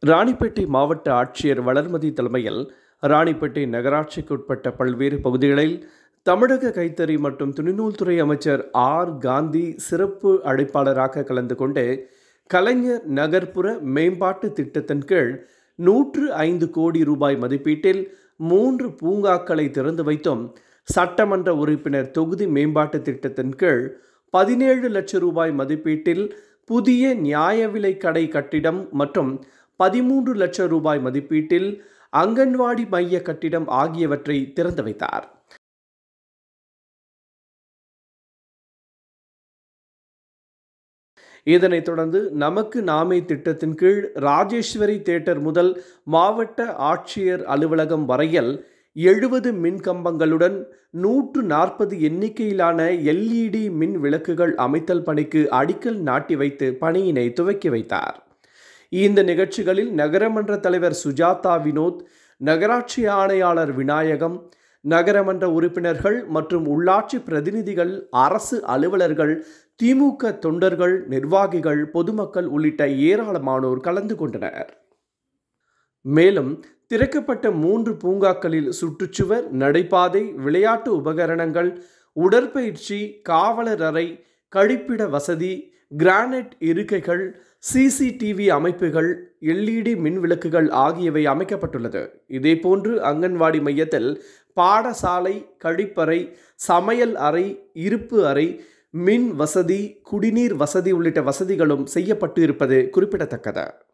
ராணிப்பேட்டை மாவட்ட ஆட்சியர் வளர்மதி தலைமையில் ராணிப்பேட்டை நகராட்சிக்குட்பட்ட பல்வேறு பகுதிகளில் தமிழக கைத்தறி மற்றும் துணிநூல்துறை அமைச்சர் ஆர் காந்தி சிறப்பு அழைப்பாளராக கலந்து கொண்டு கலைஞர் நகர்ப்புற மேம்பாட்டு திட்டத்தின் கீழ் 105 கோடி ரூபாய் மதிப்பீட்டில் 3 பூங்காக்களை திறந்து வைத்தும், சட்டமன்ற உறுப்பினர் தொகுதி மேம்பாட்டு திட்டத்தின் கீழ் 17 லட்சம் ரூபாய் மதிப்பீட்டில் புதிய நியாய விலை கடை கட்டிடம் மற்றும் 13 லட்சம் ரூபாய் மதிப்பீட்டில் அங்கன்வாடி மைய கட்டிடம் ஆகியவற்றை திறந்து வைத்தார். இதனைத் தொடர்ந்து நமக்கு நாமே திட்டத்தின் கீழ் ராஜேஸ்வரி தியேட்டர் முதல் மாவட்ட ஆட்சியர் அலுவலகம் வரையில் 70 மின் கம்பங்களுடன் 140 எண்ணிக்கையிலான LED மின் விளக்குகள் அமைத்தல் பணிக்கு அடிக்கல் நாட்டி வைத்து பணியினை துவக்கி வைத்தார். இந்த நிகழ்ச்சிகளில் நகரமன்ற தலைவர் சுஜாதா வினோத், நகராட்சி ஆணையாளர் விநாயகம், நகரமன்ற உறுப்பினர்கள் மற்றும் உள்ளாட்சி பிரதிநிதிகள், அரசு அலுவலர்கள், திமுக தொண்டர்கள், நிர்வாகிகள், பொதுமக்கள் உள்ளிட்ட ஏராளமானோர் கலந்து கொண்டனர். மேலும் திறக்கப்பட்ட 3 பூங்காக்களில் சுற்றுச்சுவர், நடைபாதை, விளையாட்டு உபகரணங்கள், உடற்பயிற்சி, காவலர் அறை, கழிப்பிட வசதி, கிரானைட் இருக்கைகள், CCTV அமைப்புகள், LED மின் விளக்குகள் ஆகியவை அமைக்கப்பட்டுள்ளது. இதேபோன்று அங்கன்வாடி மையத்தில் பாடசாலை, கழிப்பறை, சமையல் அறை, இருப்பு அறை, மின் வசதி, குடிநீர் வசதி உள்ளிட்ட வசதிகளும் செய்யப்பட்டு இருப்பது குறிப்பிடத்தக்கது.